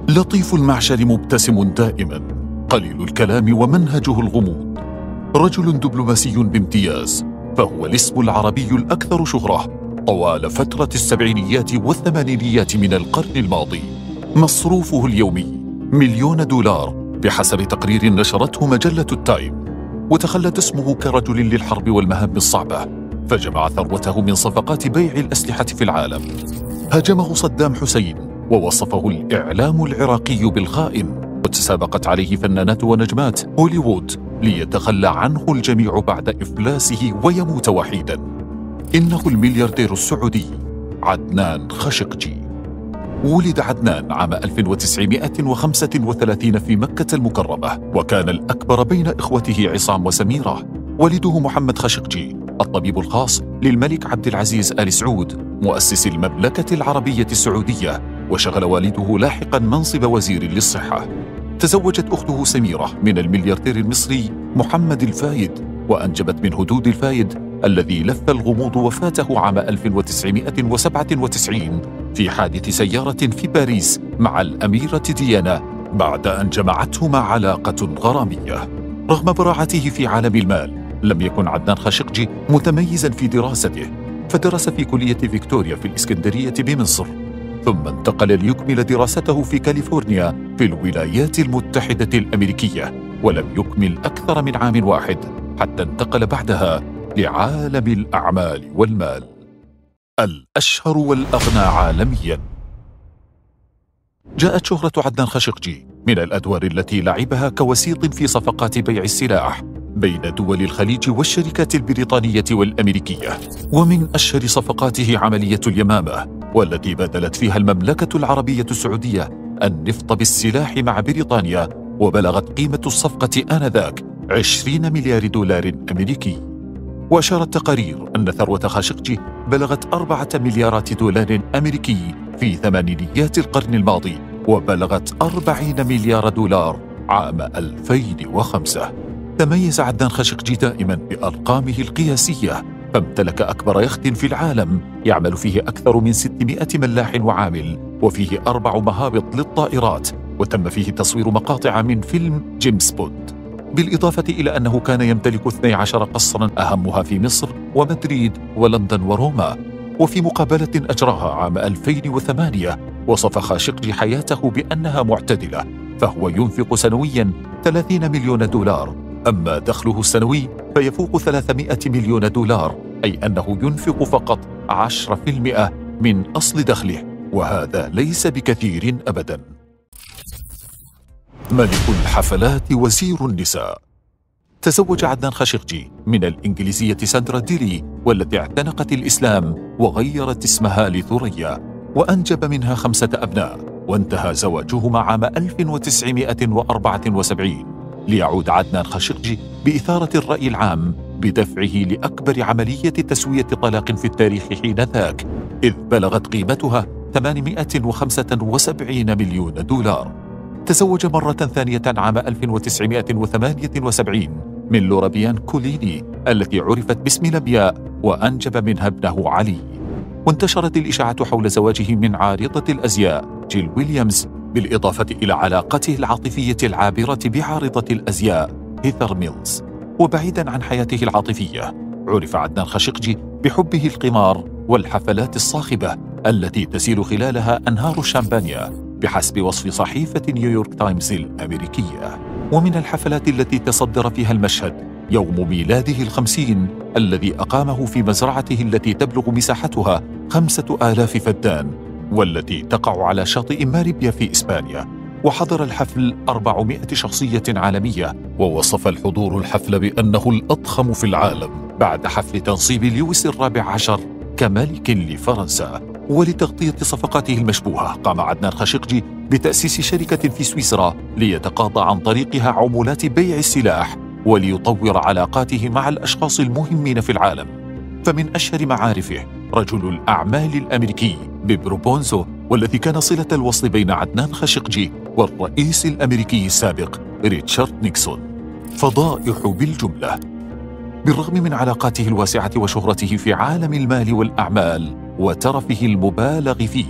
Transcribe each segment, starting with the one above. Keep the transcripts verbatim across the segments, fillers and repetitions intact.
لطيف المعشر مبتسم دائما، قليل الكلام ومنهجه الغموض، رجل دبلوماسي بامتياز، فهو الاسم العربي الأكثر شهرة طوال فترة السبعينيات والثمانينيات من القرن الماضي. مصروفه اليومي مليون دولار بحسب تقرير نشرته مجلة التايم، وتخلد اسمه كرجل للحرب والمهام الصعبة، فجمع ثروته من صفقات بيع الأسلحة في العالم. هاجمه صدام حسين ووصفه الإعلام العراقي بالخائن، وتسابقت عليه فنانات ونجمات هوليوود ليتخلى عنه الجميع بعد إفلاسه ويموت وحيدا. إنه الملياردير السعودي عدنان خاشقجي. ولد عدنان عام ألف وتسعمائة وخمسة وثلاثين في مكة المكرمة، وكان الأكبر بين إخوته عصام وسميرة. والده محمد خاشقجي الطبيب الخاص للملك عبد العزيز آل سعود مؤسس المملكة العربية السعودية، وشغل والده لاحقا منصب وزير للصحة. تزوجت أخته سميرة من الملياردير المصري محمد الفايد، وأنجبت من هدود الفايد الذي لف الغموض وفاته عام ألف وتسعمائة وسبعة وتسعين في حادث سيارة في باريس مع الأميرة ديانا بعد أن جمعتهما علاقة غرامية. رغم براعته في عالم المال، لم يكن عدنان خاشقجي متميزا في دراسته، فدرس في كلية فيكتوريا في الإسكندرية بمصر، ثم انتقل ليكمل دراسته في كاليفورنيا في الولايات المتحدة الأمريكية، ولم يكمل أكثر من عام واحد حتى انتقل بعدها لعالم الأعمال والمال. الأشهر والأغنى عالميا. جاءت شهرة عدنان خاشقجي من الأدوار التي لعبها كوسيط في صفقات بيع السلاح بين دول الخليج والشركات البريطانية والأمريكية، ومن أشهر صفقاته عملية اليمامة، والتي بادلت فيها المملكة العربية السعودية النفط بالسلاح مع بريطانيا، وبلغت قيمة الصفقة آنذاك عشرين مليار دولار أمريكي. وأشارت تقارير أن ثروة خاشقجي بلغت أربعة مليارات دولار أمريكي في ثمانينيات القرن الماضي، وبلغت أربعين مليار دولار عام ألفين وخمسة. تميز عدنان خاشقجي دائما بأرقامه القياسية، فامتلك أكبر يخت في العالم يعمل فيه أكثر من ستمائة ملاح وعامل، وفيه أربع مهابط للطائرات، وتم فيه تصوير مقاطع من فيلم جيمس بوند. بالإضافة إلى أنه كان يمتلك اثني عشر قصرا، أهمها في مصر ومدريد ولندن وروما. وفي مقابلة أجراها عام ألفين وثمانية، وصف خاشقجي حياته بأنها معتدلة، فهو ينفق سنويا ثلاثين مليون دولار، أما دخله السنوي فيفوق ثلاثمائة مليون دولار، أي أنه ينفق فقط عشرة بالمئة من أصل دخله، وهذا ليس بكثير أبدا. ملك الحفلات وزير النساء. تزوج عدنان خاشقجي من الإنجليزية ساندرا ديري، والتي اعتنقت الإسلام وغيرت اسمها لثريا، وأنجب منها خمسة أبناء، وانتهى زواجهما عام ألف وتسعمائة وأربعة وسبعين، ليعود عدنان خاشقجي بإثارة الرأي العام بدفعه لأكبر عملية تسوية طلاق في التاريخ حينذاك، إذ بلغت قيمتها ثمانمائة وخمسة وسبعين مليون دولار. تزوج مرة ثانية عام ألف وتسعمائة وثمانية وسبعين من لورابيان كوليني التي عرفت باسم لمياء، وأنجب منها ابنه علي. وانتشرت الإشاعة حول زواجه من عارضة الأزياء جيل ويليامز، بالإضافة إلى علاقته العاطفية العابرة بعارضة الأزياء هيثر ميلز. وبعيدا عن حياته العاطفية، عرف عدنان خاشقجي بحبه القمار والحفلات الصاخبة التي تسيل خلالها أنهار الشامبانيا، بحسب وصف صحيفة نيويورك تايمز الأمريكية. ومن الحفلات التي تصدر فيها المشهد يوم ميلاده الخمسين الذي أقامه في مزرعته التي تبلغ مساحتها خمسة آلاف فدان، والتي تقع على شاطئ ماريبيا في إسبانيا. وحضر الحفل أربعمائة شخصية عالمية، ووصف الحضور الحفل بأنه الأضخم في العالم بعد حفل تنصيب لويس الرابع عشر كملك لفرنسا. ولتغطية صفقاته المشبوهة، قام عدنان خاشقجي بتأسيس شركة في سويسرا ليتقاضى عن طريقها عمولات بيع السلاح، وليطور علاقاته مع الأشخاص المهمين في العالم. فمن أشهر معارفه رجل الأعمال الأمريكي بيبرو بونزو، والذي كان صلة الوصل بين عدنان خاشقجي والرئيس الأمريكي السابق ريتشارد نيكسون. فضائح بالجملة. بالرغم من علاقاته الواسعة وشهرته في عالم المال والأعمال وترفه المبالغ فيه،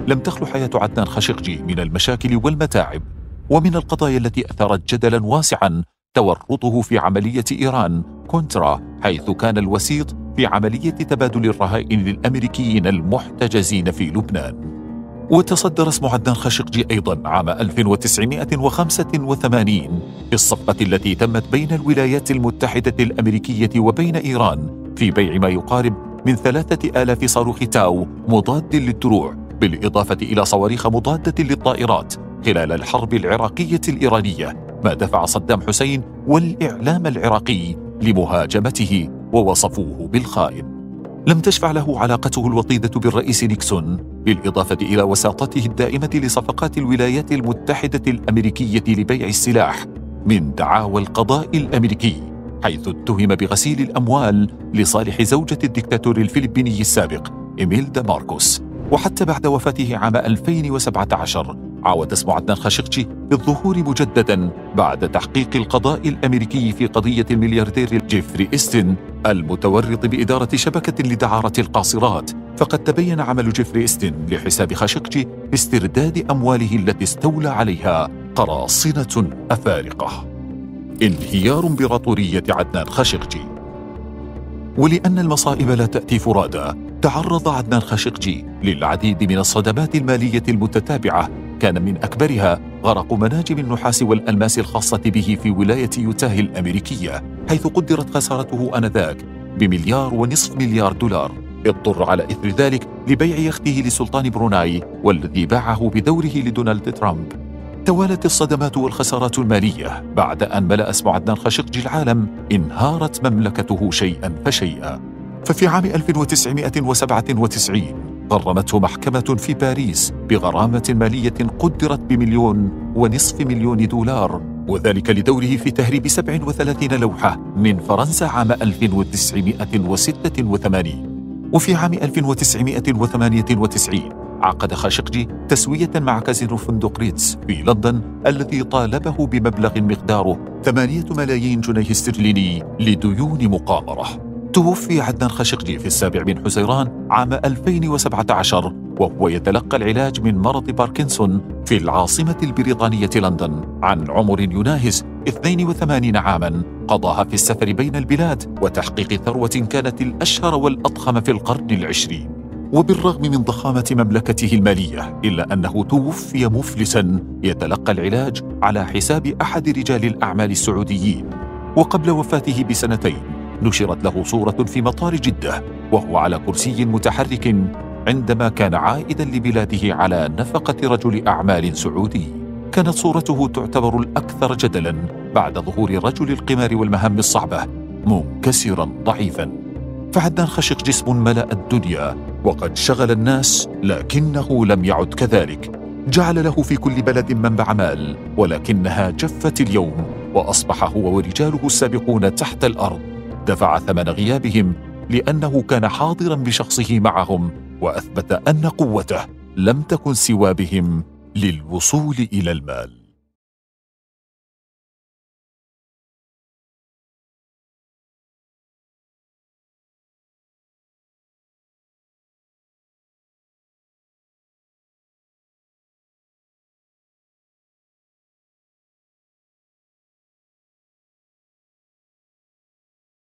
لم تخلو حياة عدنان خاشقجي من المشاكل والمتاعب، ومن القضايا التي أثارت جدلا واسعا تورطه في عملية إيران كونترا، حيث كان الوسيط في عملية تبادل الرهائن للأمريكيين المحتجزين في لبنان. وتصدر اسم عدنان خاشقجي أيضا عام ألف وتسعمائة وخمسة وثمانين في الصفقة التي تمت بين الولايات المتحدة الأمريكية وبين إيران في بيع ما يقارب من ثلاثة آلاف صاروخ تاو مضاد للدروع، بالإضافة إلى صواريخ مضادة للطائرات خلال الحرب العراقية الإيرانية، ما دفع صدام حسين والإعلام العراقي لمهاجمته ووصفوه بالخائن. لم تشفع له علاقته الوطيدة بالرئيس نيكسون، بالإضافة إلى وساطته الدائمة لصفقات الولايات المتحدة الأمريكية لبيع السلاح من دعاوى القضاء الأمريكي، حيث اتهم بغسيل الأموال لصالح زوجة الدكتاتور الفلبيني السابق إميلدا ماركوس. وحتى بعد وفاته عام ألفين وسبعة عشر عاود اسم عدنان خاشقجي بالظهور مجددا بعد تحقيق القضاء الأمريكي في قضية الملياردير جيفري إستن المتورط بإدارة شبكة لدعارة القاصرات، فقد تبين عمل جيفري إستن لحساب خاشقجي باسترداد أمواله التي استولى عليها قراصنة أفارقة. انهيار إمبراطورية عدنان خاشقجي. ولأن المصائب لا تأتي فرادى، تعرض عدنان خاشقجي للعديد من الصدمات المالية المتتابعة، كان من أكبرها غرق مناجم النحاس والألماس الخاصة به في ولاية يوتاه الأمريكية، حيث قدرت خسارته آنذاك بمليار ونصف مليار دولار. اضطر على إثر ذلك لبيع يخته لسلطان بروناي، والذي باعه بدوره لدونالد ترامب. توالت الصدمات والخسارات المالية بعد أن ملأ اسم عدنان خاشقجي العالم، انهارت مملكته شيئا فشيئا. ففي عام ألف وتسعمائة وسبعة وتسعين غرمته محكمة في باريس بغرامة مالية قدرت بمليون ونصف مليون دولار، وذلك لدوره في تهريب سبع وثلاثين لوحة من فرنسا عام ألف وتسعمائة وستة وثمانين. وفي عام ألف وتسعمائة وثمانية وتسعين عقد خاشقجي تسوية مع كازينو فندق ريتز في لندن، الذي طالبه بمبلغ مقداره ثمانية ملايين جنيه استرليني لديون مقامرة. توفي عدنان خاشقجي في السابع من حزيران عام ألفين وسبعة عشر وهو يتلقى العلاج من مرض باركنسون في العاصمة البريطانية لندن، عن عمر يناهز اثنين وثمانين عاما قضاها في السفر بين البلاد وتحقيق ثروة كانت الأشهر والأضخم في القرن العشرين. وبالرغم من ضخامة مملكته المالية، إلا أنه توفي مفلسا يتلقى العلاج على حساب أحد رجال الأعمال السعوديين. وقبل وفاته بسنتين نشرت له صورة في مطار جدة وهو على كرسي متحرك، عندما كان عائدا لبلاده على نفقة رجل أعمال سعودي. كانت صورته تعتبر الأكثر جدلا بعد ظهور رجل القمار والمهام الصعبة منكسرا ضعيفا. فعدنان خاشقجي اسم ملأ الدنيا وقد شغل الناس، لكنه لم يعد كذلك. جعل له في كل بلد منبع مال، ولكنها جفت اليوم وأصبح هو ورجاله السابقون تحت الأرض. دفع ثمن غيابهم لأنه كان حاضرا بشخصه معهم، وأثبت أن قوته لم تكن سوى بهم للوصول إلى المال.